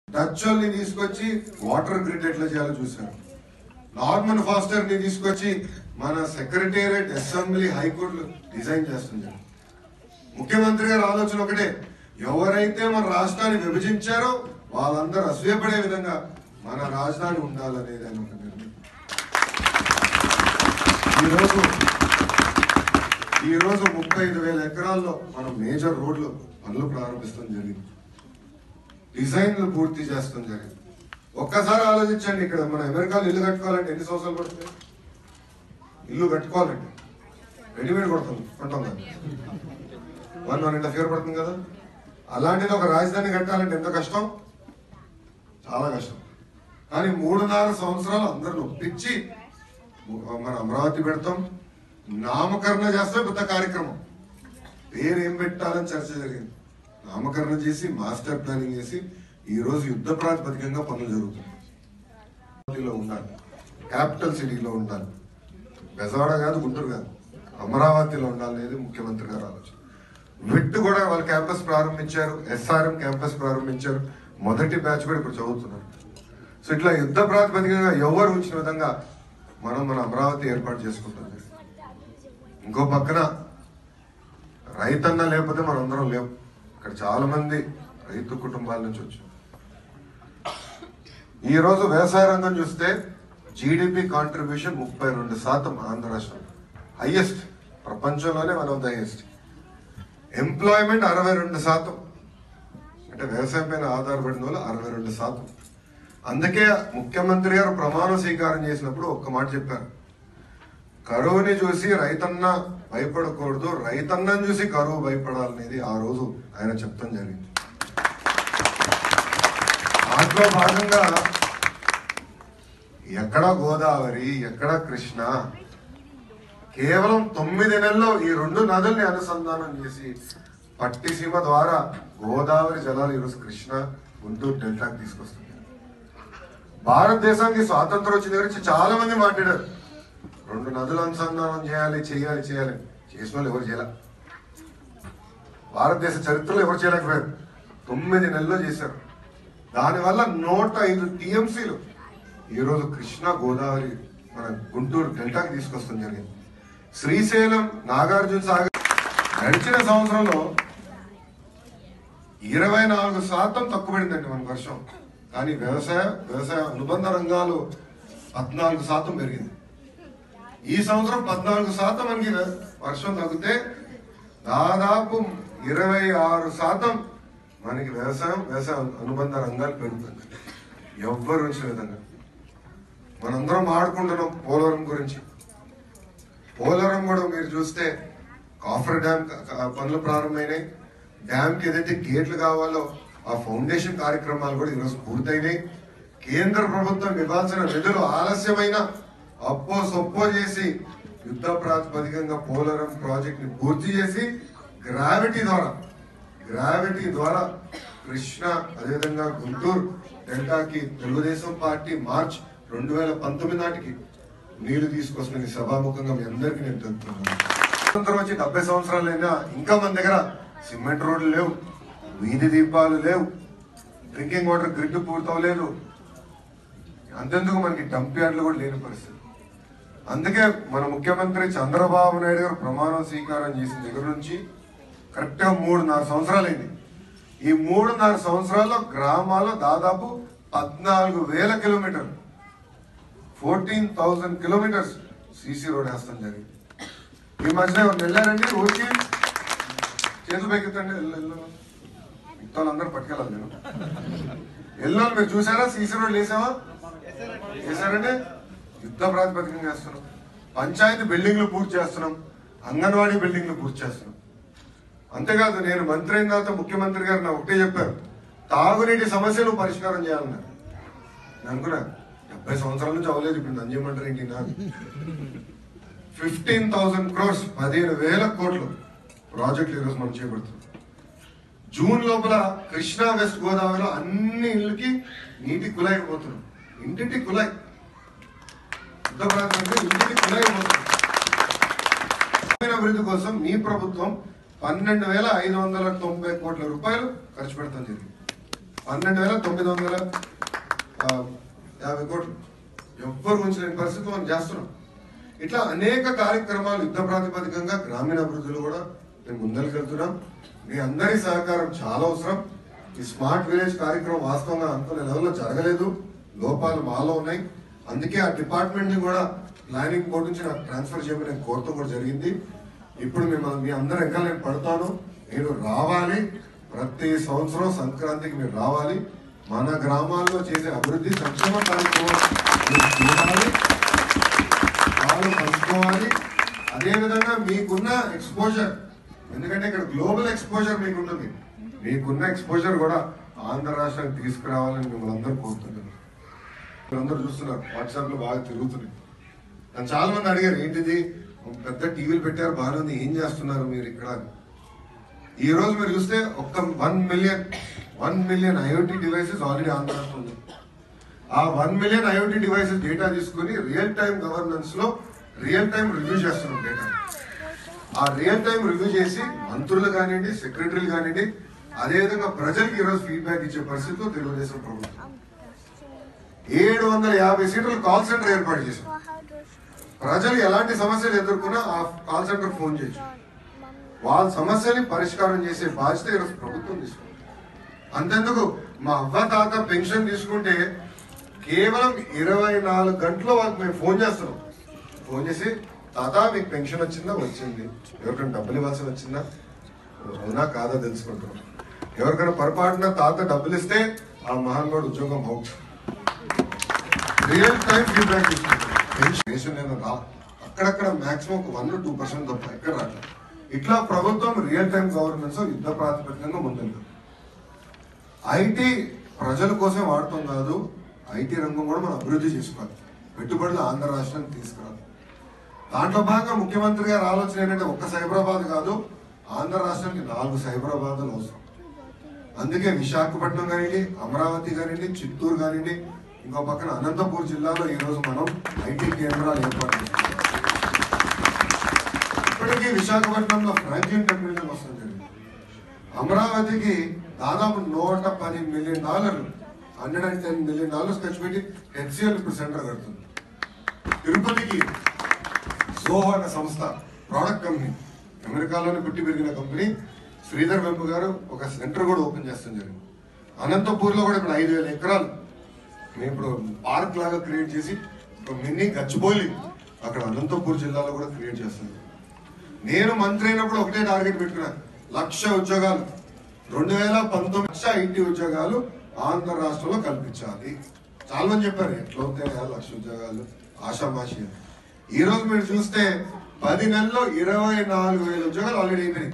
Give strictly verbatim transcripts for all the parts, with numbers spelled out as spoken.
డచ్చోల్ని తీసుకొచ్చి water grid ఎట్లా చేయాలో చూశారు. నార్మన్ ఫాస్టర్ ని తీసుకొచ్చి మన సెక్రటేరియట్, అసెంబ్లీ, హైకోర్టులు డిజైన్ చేస్తుంది. ముఖ్యమంత్రి గారి ఆలోచన ఒకటే, ఎవరైతే మన రాష్ట్రాన్ని విభజించారో వాళ్ళందరూ అసూయపడే విధంగా మన రాజధాని ఉండాలనేది ఆయన ఒక నిర్ణయం. ఈరోజు ఈరోజు ముప్పై ఐదు వేల ఎకరాల్లో మనం మేజర్ రోడ్లు పనులు ప్రారంభిస్తాం జరిగింది, డిజైన్లు పూర్తి చేస్తాం జరిగింది. ఒక్కసారి ఆలోచించండి, ఇక్కడ మన అమెరికాలో ఇల్లు కట్టుకోవాలంటే ఎన్ని సంవత్సరాలు పడుతుంది? ఇల్లు కట్టుకోవాలంటే రెడీమేడ్ కొడుతుంది కొంటాం కదా, one one and half year పడుతుంది కదా. అలాంటిది ఒక రాజధాని కట్టాలంటే ఎంత కష్టం, చాలా కష్టం. కానీ మూడున్నర సంవత్సరాలు అందరిని ఒప్పించి మన అమరావతి పెడతాం, నామకరణ చేస్తే పెద్ద కార్యక్రమం, పేరు ఏం పెట్టాలని చర్చ జరిగింది. నామకరణ చేసి మాస్టర్ ప్లానింగ్ చేసి ఈ రోజు యుద్ధ ప్రాతిపదికంగా పనులు జరుగుతుంది. ఉండాలి, క్యాపిటల్ సిటీలో ఉండాలి, బెజవాడ కాదు, గుంటూరు కాదు, అమరావతిలో ఉండాలనేది ముఖ్యమంత్రి గారు ఆలోచన. విట్ కూడా వాళ్ళ క్యాంపస్ ప్రారంభించారు, ఎస్ఆర్ఎం క్యాంపస్ ప్రారంభించారు, మొదటి బ్యాచ్ కూడా ఇప్పుడు చదువుతున్నారు. సో ఇట్లా యుద్ధ ప్రాతిపదికంగా ఎవరు ఉంచిన విధంగా మనం మన అమరావతి ఏర్పాటు చేసుకుంటాం. ఇంకో పక్కన రైతన్న లేకపోతే మనందరం లేవు. ఇక్కడ చాలా మంది రైతు కుటుంబాల నుంచి వచ్చారు. ఈ రోజు వ్యవసాయ రంగం చూస్తే జీడిపి కాంట్రిబ్యూషన్ ముప్పై రెండు శాతం ఆంధ్ర రాష్ట్రం, హైయెస్ట్, ప్రపంచంలోనే one of the highest. Employment అరవై రెండు శాతం, అంటే వ్యవసాయం పైన ఆధారపడిన వాళ్ళు అరవై రెండు శాతం. అందుకే ముఖ్యమంత్రి గారు ప్రమాణ స్వీకారం చేసినప్పుడు ఒక్క మాట చెప్పారు, కరువుని చూసి రైతన్న భయపడకూడదు, రైతన్నని చూసి కరువు భయపడాలనేది ఆ రోజు ఆయన చెప్తాం జరిగింది. దాంట్లో భాగంగా ఎక్కడ గోదావరి, ఎక్కడ కృష్ణ, కేవలం తొమ్మిది నెలల్లో ఈ రెండు నదుల్ని అనుసంధానం చేసి పట్టిసీమ ద్వారా గోదావరి జలాలు ఈరోజు కృష్ణ, గుంటూరు డెల్టాకి తీసుకొస్తుంది. భారతదేశానికి స్వాతంత్రం వచ్చిన గురించి చాలా మంది మాట్లాడారు, రెండు నదులు అనుసంధానం చేయాలి చేయాలి చేయాలి, చేసిన వాళ్ళు ఎవరు చేయాలి, భారతదేశ చరిత్రలో ఎవరు చేయలేకపోయారు. తొమ్మిది నెలల్లో చేశారు. దానివల్ల నూట ఐదు టీఎంసీలు ఈరోజు కృష్ణ, గోదావరి మన గుంటూరు డెల్టాకి తీసుకొస్తాం జరిగింది. శ్రీశైలం, నాగార్జున సాగర్ గడిచిన సంవత్సరంలో ఇరవై నాలుగు శాతం తక్కువ పడిందండి మన వర్షం. కానీ వ్యవసాయ వ్యవసాయ అనుబంధ రంగాలు పద్నాలుగు శాతం పెరిగింది. ఈ సంవత్సరం పద్నాలుగు శాతం మనకి వర్షం తగ్గితే దాదాపు ఇరవై ఆరు శాతం మనకి వ్యవసాయం వ్యవసాయ అనుబంధ రంగాలు పెరుగుతుంది. ఎవ్వరు ఉంచిన విధంగా మనందరం ఆడుకుంటున్నాం పోలవరం గురించి. పోలవరం కూడా మీరు చూస్తే కాఫర్ డ్యామ్ పనులు ప్రారంభమైనాయి. డ్యామ్ కి ఏదైతే గేట్లు కావాలో ఆ ఫౌండేషన్ కార్యక్రమాలు కూడా ఈరోజు పూర్తయినాయి. కేంద్ర ప్రభుత్వం ఇవ్వాల్సిన నిధులు ఆలస్యమైన అప్పో సొప్పో చేసి యుద్ధ ప్రాతిపదికంగా పోలవరం ప్రాజెక్ట్ ని పూర్తి చేసి గ్రావిటీ ద్వారా గ్రావిటీ ద్వారా కృష్ణ, అదేవిధంగా గుంటూరు డెల్టాకి తెలుగుదేశం పార్టీ మార్చ్ రెండు వేల పంతొమ్మిది నాటికి నీళ్లు తీసుకొస్తున్న సభాముఖంగా మీ అందరికీ నేను తెలుపుతున్నాను. స్వతంత్రం వచ్చి డెబ్బై సంవత్సరాలైనా ఇంకా మన దగ్గర సిమెంట్ రోడ్లు లేవు, వీధి దీపాలు లేవు, డ్రింకింగ్ వాటర్ గ్రిడ్ పూర్తవలేదు, అంతెందుకు మనకి డంప్ యార్డ్లు కూడా లేని పరిస్థితి. అందుకే మన ముఖ్యమంత్రి చంద్రబాబు నాయుడు గారు ప్రమాణ స్వీకారం చేసిన దగ్గర నుంచి కరెక్ట్ గా మూడున్నర సంవత్సరాలైంది. ఈ మూడున్నర సంవత్సరాల్లో గ్రామాల్లో దాదాపు పద్నాలుగు వేల కిలోమీటర్లు fourteen thousand kilometres CC road వేస్తాం జరిగింది. ఈ మధ్యన వెళ్ళారండి, ఊరికి చేతులు పెక్కితండి, మిగతా అందరూ పట్టుకెళ్ళాలి. నేను ఎల్లో మీరు చూసారా, సీసీ రోడ్లు వేసావా? వేసారంటే యుద్ధ ప్రాతిపదికంగా చేస్తున్నాం. పంచాయతీ బిల్డింగ్లు పూర్తి చేస్తున్నాం, అంగన్వాడీ బిల్డింగ్లు పూర్తి చేస్తున్నాం. అంతేకాదు, నేను మంత్రి అయిన తర్వాత ముఖ్యమంత్రి గారు నా ఒకటే చెప్పారు, తాగునీటి సమస్యలు పరిష్కారం చేయాలన్నారు. నేను అనుకున్నా డెబ్బై సంవత్సరాల నుంచి అవ్వలేదు, ఇప్పుడు నన్ను చేయమంటారు ఏంటి? నాకు ఫిఫ్టీన్ థౌసండ్ క్రోర్స్ పదిహేను వేల కోట్లు ప్రాజెక్టులు ఈరోజు మనం చేపడుతున్నాం. జూన్ లోపల కృష్ణా, వెస్ట్ గోదావరిలో అన్ని ఇళ్ళకి నీటి కుళాయి పోతున్నాం. ఇంటింటి కుళాయి, ఇంటికి కుళాయి పోతున్నాం. అభివృద్ధి కోసం మీ ప్రభుత్వం పన్నెండు వేల ఐదు వందల తొంభై కోట్ల రూపాయలు ఖర్చు పెడతాం జరిగింది. పన్నెండు వేల తొమ్మిది వందల యాభై కోట్లు ఎవ్వరు ఉంచలేని పరిస్థితి మనం చేస్తున్నాం. ఇట్లా అనేక కార్యక్రమాలు యుద్ధ ప్రాతిపదికంగా గ్రామీణ అభివృద్ధిలో కూడా మేము ముందరికి వెళ్తున్నాం. మీ అందరి సహకారం చాలా అవసరం. ఈ స్మార్ట్ విలేజ్ కార్యక్రమం వాస్తవంగా అనుకునే లెవెల్లో జరగలేదు, లోపాలు మాలో ఉన్నాయి. అందుకే ఆ డిపార్ట్మెంట్ ని కూడా ప్లానింగ్ బోర్డు నుంచి నాకు ట్రాన్స్ఫర్ చేయమని నేను కోరటం కూడా జరిగింది. ఇప్పుడు మిమ్మల్ని మీ అందరి వెనకాల నేను పడతాను. మీరు రావాలి, ప్రతి సంవత్సరం సంక్రాంతికి మీరు రావాలి. మన గ్రామాల్లో చేసే అభివృద్ధి సంక్షేమ కార్యక్రమం మీరు చూడాలి, వాళ్ళు పంచుకోవాలి. అదేవిధంగా మీకున్న ఎక్స్పోజర్, ఎందుకంటే ఇక్కడ గ్లోబల్ ఎక్స్పోజర్ మీకు ఉంటుంది, మీకున్న ఎక్స్పోజర్ కూడా ఆంధ్ర రాష్ట్రానికి తీసుకురావాలని మిమ్మల్ని అందరూ కోరుతున్నారు. మీరందరూ చూస్తున్నారు, వాట్సాప్ లో బాగా తిరుగుతున్నాయి. నన్ను చాలా మంది అడిగారు, ఏంటిది పెద్ద టీవీలు పెట్టారు బాగానే ఉంది, ఏం చేస్తున్నారు మీరు ఇక్కడ. ఈ రోజు మీరు చూస్తే ఒక్క one million one million IoT devices already Andhra రాష్ట్రం ఉంది. ఆ one million IoT devices data తీసుకుని రియల్ టైం గవర్నెన్స్ లో రియల్ టైం రివ్యూ చేస్తున్నాం డేటా. ఆ రియల్ టైం రివ్యూ చేసి మంత్రులు కానివ్వండి, సెక్రటరీలు కానివ్వండి, అదేవిధంగా ప్రజలకు ఈరోజు ఫీడ్బ్యాక్ ఇచ్చే పరిస్థితిలో తెలుగుదేశం ప్రభుత్వం ఏడు వందల యాభై సీట్ల కాల్ సెంటర్ ఏర్పాటు చేశాం. ప్రజలు ఎలాంటి సమస్యలు ఎదుర్కొన్నా ఆ కాల్ సెంటర్ ఫోన్ చేసి వాళ్ళ సమస్యని పరిష్కారం చేసే బాధ్యత ఈరోజు ప్రభుత్వం తీసుకుంది. అంతెందుకు, మా అవ్వ తాత పెన్షన్ తీసుకుంటే కేవలం ఇరవై నాలుగు గంటలు వాళ్ళకి మేము ఫోన్ చేస్తున్నాం. ఫోన్ చేసి, తాత మీకు పెన్షన్ వచ్చిందా? వచ్చింది. ఎవరికైనా డబ్బులు ఇవ్వాల్సి వచ్చిందా? అవునా కాదా తెలుసుకుంటున్నాం. ఎవరికైనా పొరపాటున తాత డబ్బులు ఇస్తే ఆ మహానుభావుడు ఉద్యోగం అవుట్. రియల్ టైం ఫీడ్బ్యాక్ తీసుకుంటాం. పెన్షన్ రా అక్కడక్కడ మాక్సిమం ఒక వన్ టూ పర్సెంట్ తప్ప ఎక్కడ రావట్లేదు. ఇట్లా ప్రభుత్వం రియల్ టైం గవర్నెన్స్ యుద్ధ ప్రాతిపదికంగా ముందుంది. ఐటీ ప్రజల కోసం వాడటం కాదు, ఐటీ రంగం కూడా మనం అభివృద్ధి చేసుకోవాలి, పెట్టుబడులు ఆంధ్ర రాష్ట్రానికి తీసుకురావాలి. దాంట్లో భాగంగా ముఖ్యమంత్రి గారు ఆలోచన ఏంటంటే ఒక్క సైబరాబాద్ కాదు, ఆంధ్ర రాష్ట్రానికి నాలుగు సైబరాబాద్లు అవసరం. అందుకే విశాఖపట్నం కానివ్వండి, అమరావతి కానివ్వండి, చిత్తూరు కానివ్వండి, ఇంకో పక్కన అనంతపూర్ జిల్లాలో ఈ రోజు మనం ఐటీ కేంద్రాలు ఏర్పాటు చేస్తున్నాం. ఇప్పటికీ విశాఖపట్నంలో ఫ్రాంక్లిన్ టెక్నాలజీ వస్తుంది. అమరావతికి దాదాపు నూట పది మిలియన్ డాలర్లు hundred and ten million dollars ఖర్చు పెట్టి హెచ్సిఎల్ ఇప్పుడు సెంటర్ కడుతుంది. తిరుపతికి సోహో అనే సంస్థ, ప్రోడక్ట్ కంపెనీ, అమెరికాలోనే పుట్టి పెరిగిన కంపెనీ, శ్రీధర్ వెంపు గారు ఒక సెంటర్ కూడా ఓపెన్ చేస్తాం జరిగింది. అనంతపూర్ లో కూడా ఇప్పుడు ఐదు వేల ఎకరాలు మేము ఇప్పుడు పార్క్ లాగా క్రియేట్ చేసి మినీ గచ్చిబౌలి అక్కడ అనంతపూర్ జిల్లాలో కూడా క్రియేట్ చేస్తాను. నేను మంత్రి అయినప్పుడు ఒకటే టార్గెట్ పెట్టుకున్నాను, లక్ష ఉద్యోగాలు రెండు వేల పంతొమ్మిది లక్ష ఐటీ ఉద్యోగాలు ఆంధ్ర రాష్ట్రంలో కల్పించాలి. చాలా మంది చెప్పారు ఎట్లవుతాయి లక్ష ఉద్యోగాలు ఆషామాషి. ఈ రోజు మీరు చూస్తే పది నెలల్లో ఇరవై నాలుగు వేల ఉద్యోగాలు ఆల్రెడీ అయిపోయినాయి.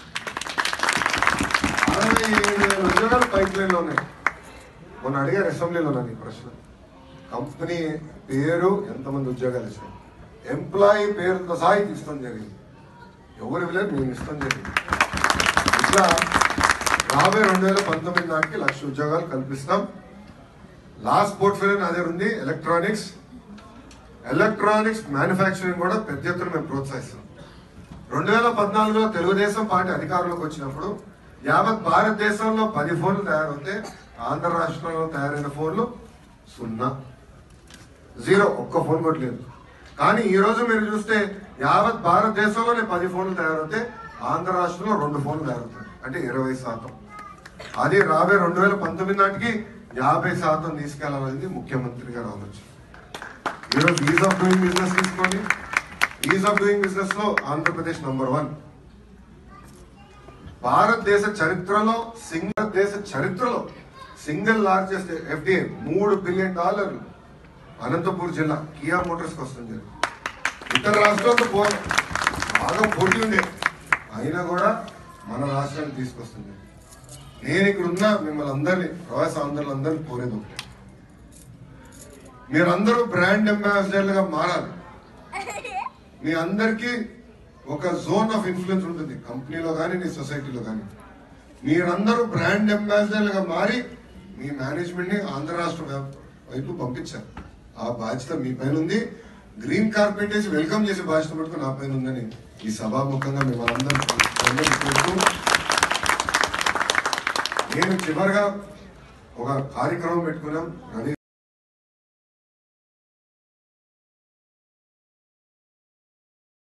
అరవై ఏడు వేల ఉద్యోగాలు పైప్ లైన్ లో ఉన్నాయి. మొన్న అడిగారు అసెంబ్లీలో నన్ను ఈ ప్రశ్న, కంపెనీ పేరు ఎంతమంది ఉద్యోగాలు ఇచ్చారు, ఎంప్లాయీ పేరుతో సహా ఇస్తాం జరిగింది. ఎవరు ఇవ్వలేదు, మేము ఇస్తాం జరిగింది. ఇట్లా రాబోయే రెండు వేల పంతొమ్మిది నాటికి లక్ష ఉద్యోగాలు కల్పిస్తాం. లాస్ట్ పోర్ట్ఫోలియో అదే ఉంది. ఎలక్ట్రానిక్స్ ఎలక్ట్రానిక్స్ మ్యానుఫ్యాక్చరింగ్ కూడా పెద్ద ఎత్తున మేము ప్రోత్సహిస్తాం. రెండు వేల పద్నాలుగులో తెలుగుదేశం పార్టీ అధికారంలోకి వచ్చినప్పుడు యావత్ భారతదేశంలో పది ఫోన్లు తయారవుతే ఆంధ్ర రాష్ట్రంలో తయారైన ఫోన్లు సున్నా, జీరో, ఒక్క ఫోన్ కూడా లేదు. కానీ ఈ రోజు మీరు చూస్తే యావత్ భారతదేశంలోనే పది ఫోన్లు తయారవుతే ఆంధ్ర రాష్ట్రంలో రెండు ఫోన్లు తయారవుతాయి, అంటే ఇరవై శాతం. అది రాబోయే రెండు వేల పంతొమ్మిది నాటికి యాభై శాతం తీసుకెళ్లాలనేది ముఖ్యమంత్రి గారు ఆలోచన. ఈరోజు ఈజ్ ఆఫ్ డూయింగ్ బిజినెస్ తీసుకోండి. ఈజ్ ఆఫ్ డూయింగ్ బిజినెస్ లో ఆంధ్రప్రదేశ్ నంబర్ వన్. భారతదేశ చరిత్రలో సింగల్ దేశ చరిత్రలో సింగిల్ లార్జెస్ట్ ఎఫ్డిఐ మూడు బిలియన్ డాలర్లు అనంతపూర్ జిల్లా కియా మోటార్స్ కి వస్తుంది. ఇతర రాష్ట్రాలతో పో బాగా పోటీ ఉండే, అయినా కూడా మన రాష్ట్రానికి తీసుకొస్తుంది. నేను ఇక్కడ ఉన్న మిమ్మల్ని అందరినీ, ప్రవాస ఆంధ్రులందరినీ కోరేది ఒకటే, మీరందరూ బ్రాండ్ అంబాసిడర్లుగా మారాలి. మీ అందరికీ ఒక జోన్ ఆఫ్ ఇన్ఫ్లుయెన్స్ ఉంటుంది కంపెనీలో కానీ నీ సొసైటీలో కానీ. మీరందరూ బ్రాండ్ అంబాసిడర్లుగా మారి మీ మేనేజ్మెంట్ ని ఆంధ్ర రాష్ట్రం వైపు పంపించారు. ఆ బాధ్యత మీ పైన ఉంది. గ్రీన్ కార్పెట్ వేసి వెల్కమ్ చేసే బాధ్యత మటుకు నా పైన ఉందని ఈ సభాముఖంగా మిమ్మల్ని అందరూ. నేను చివరిగా ఒక కార్యక్రమం పెట్టుకున్నాం రవి